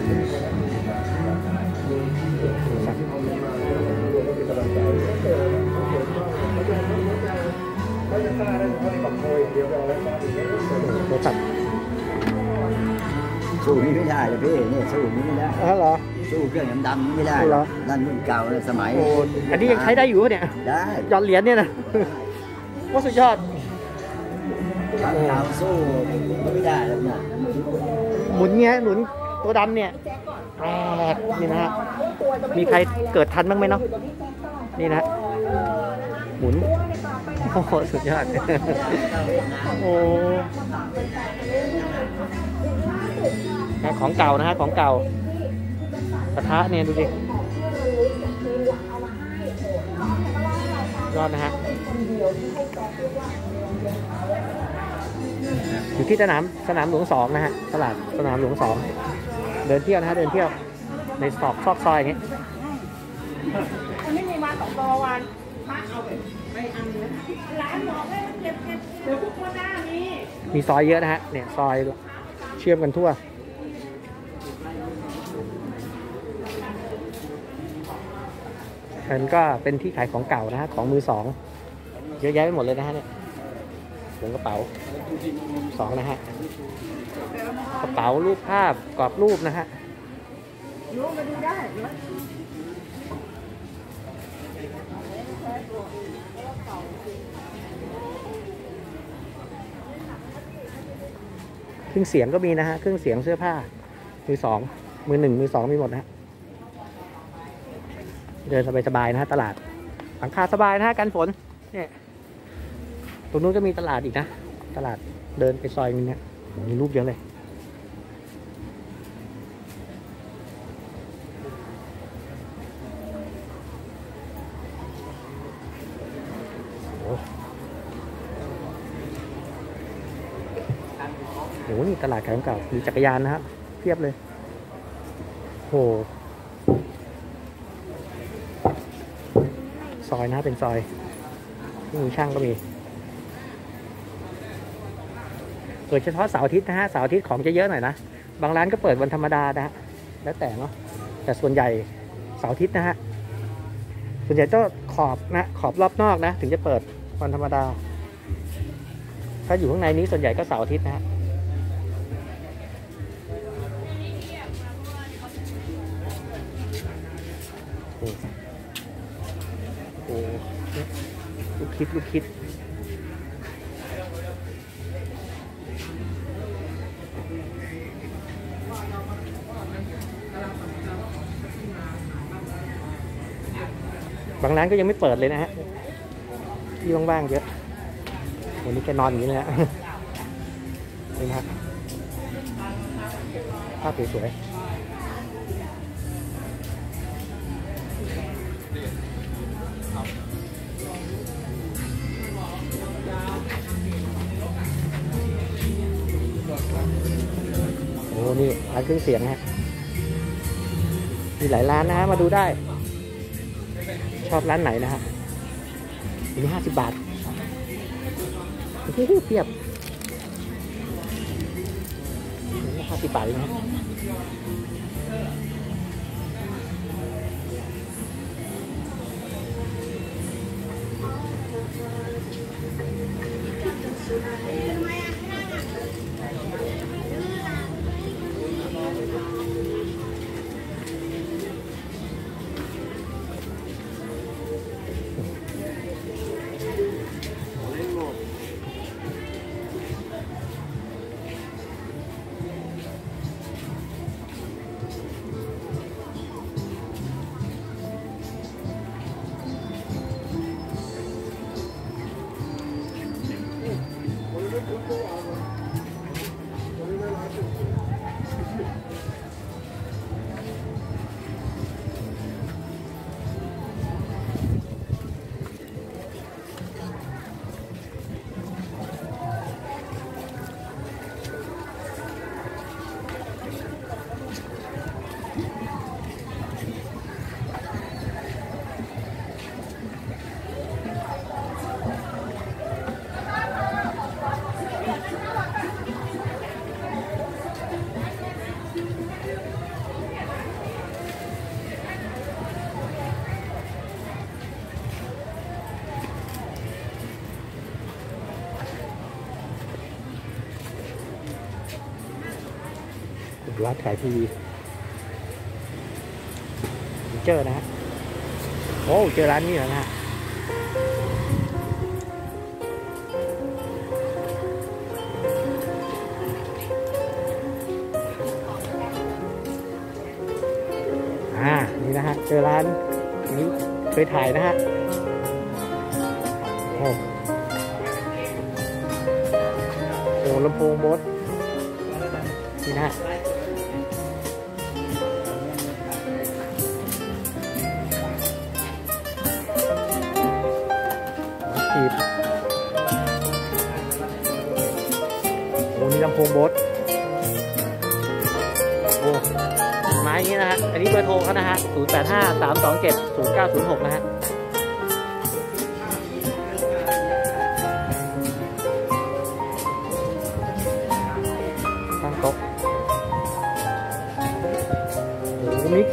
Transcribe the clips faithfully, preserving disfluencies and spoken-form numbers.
สู้นี้ไม่ได้เลยพี่เนี่ยสู้นี้ไม่ได้อ๋อเหรอสู้เครื่องดำๆไม่ได้หรอนั่นรุ่นเก่าเลยสมัยอันนี้ยังใช้ได้อยู่เนี่ยได้ยอดเหรียญเนี่ยนะว่าสุดยอดเก่าสู้ไม่ได้แล้วเนี่ยหมุนเงี้ยหมุนตัวดำเนี่ยแปลกนี่นะฮะมีใครเกิดทันบ้างไหมเนาะนี่นะหมุนโอ้โหสุดยอดโอ้ของเก่านะฮะของเก่ากระทะเนี่ยดูดิยอดนะฮะอยู่ที่สนามสนามหลวงสองนะฮะตลาดสนามหลวงสองเดินเที่ยวนะฮะเดินเที่ยวในซอกซอกซอยนี้มันไม่มีมาสองตัววันมาเอาไปไปอันนี้ร้านบอกเลยเก็บเก็บเดี๋ยวพวกคนหน้ามีมีซอยเยอะนะฮะเนี่ยซอยเชื่อมกันทั่วมันก็เป็นที่ขายของเก่านะฮะของมือสองเยอะแยะไปหมดเลยนะฮะเนี่ยถุงกระเป๋าสองนะฮะกระเป๋ารูปภาพกรอบรูปนะฮะรู้มาดูได้เครื่องเสียงก็มีนะฮะเครื่องเสียงเสื้อผ้ามือสองมือหนึ่งมือสองมีหมดนะฮะเดินสบายๆนะฮะตลาดหลังคาสบายนะฮะกันฝนเนี่ยตรงนู้นก็มีตลาดอีกนะตลาดเดินไปซอยนึงเนี่ยมีรูปเยอะเลยโอ้โหนี่ตลาดขายของเก่ามีจักรยานนะครับเพียบเลยโหซอยนะเป็นซอยมีช่างก็มีเปิดเฉพาะเสาร์อาทิตย์นะฮะเสาร์อาทิตย์ของจะเยอะหน่อยนะบางร้านก็เปิดวันธรรมดานะฮะแล้วแต่เนาะแต่ส่วนใหญ่เสาร์อาทิตย์นะฮะส่วนใหญ่ต้องขอบนะขอบรอบนอกนะถึงจะเปิดวันธรรมดาถ้าอยู่ข้างในนี้ส่วนใหญ่ก็เสาร์อาทิตย์นะฮะโอ้โหลูกคิดลูกคิดบางร้านก็ยังไม่เปิดเลยนะฮะที่ว่างๆเยอะวันนี้แกนอนอย่างนี้เลยฮะนี่นะครับภาพสวยๆโอ้นี่ร้านเครื่องเสียงฮะมีหลายร้านนะฮะมาดูได้ชอบร้านไหนนะฮะอันนี้ห้าสิบบาทเทียบห้าสิบบาทเลยนะร้านขายทีวีเจอนะฮะโอ้เจอร้านนี้แล้วนะฮะอ่านี่นะฮะเจอร้านนี้เคยถ่ายนะฮะโอ้โหลำโพงบดนี่นะฮะขีดโอ้นี่ลำโพงบดโอ้ไม้อย่างนี้นะฮะอันนี้เบอร์โทรเขานะฮะศูนย์ แปด ห้า สาม สอง เจ็ด ศูนย์ เก้า ศูนย์ หกนะฮะตั้งโต๊ะโอ้มิก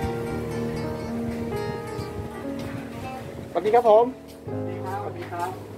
สวัสดีครับผมสวัสดีครับสวัสดีครับ